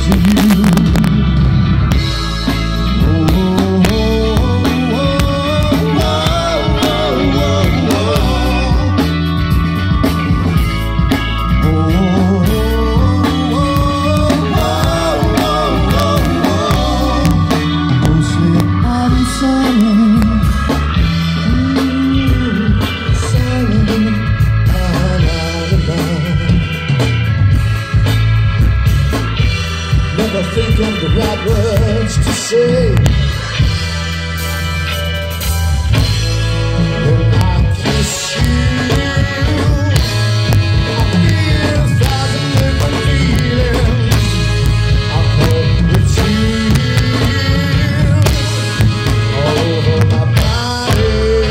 Think of the right words to say when I kiss you. I feel 1,000 different feelings. I hope it's you all over my body.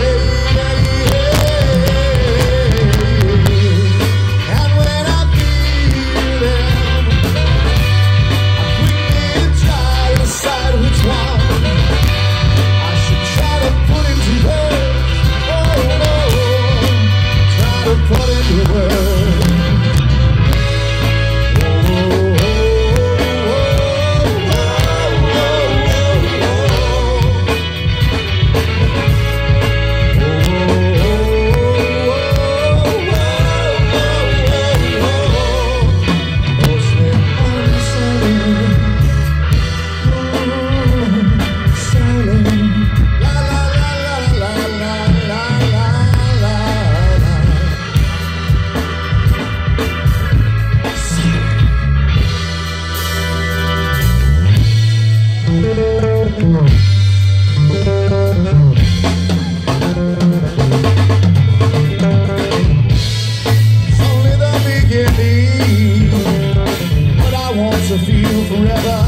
And when I feel them, which one I should try to put into words. Oh no, try to put into words. To feel forever.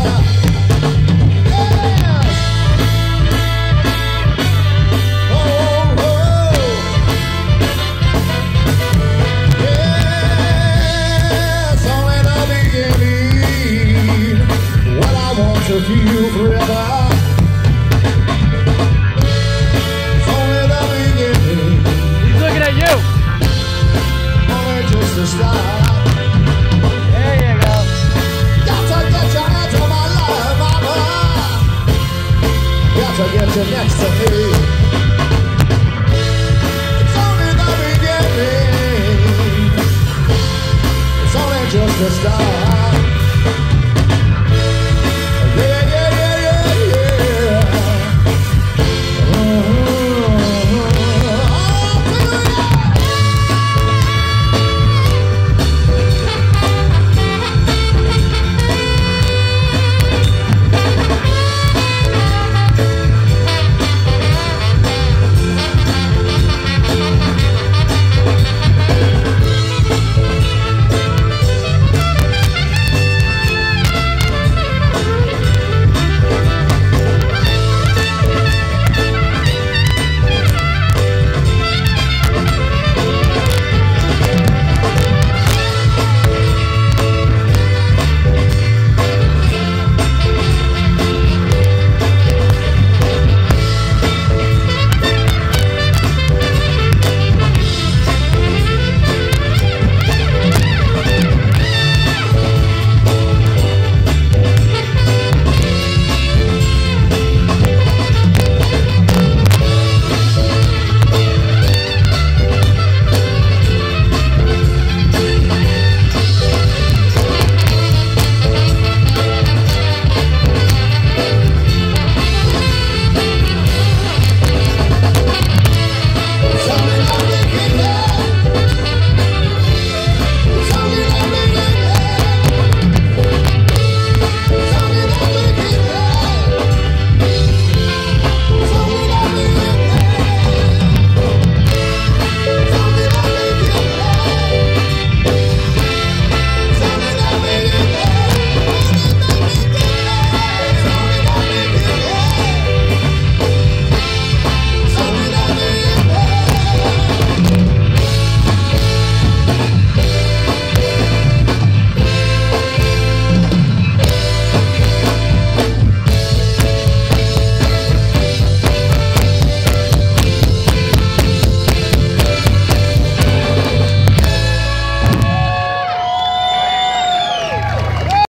Yes. Oh, oh. Yes, only the beginning. What I want to feel forever. It's only the beginning. He's looking at you. Only just the start. To get you next to me.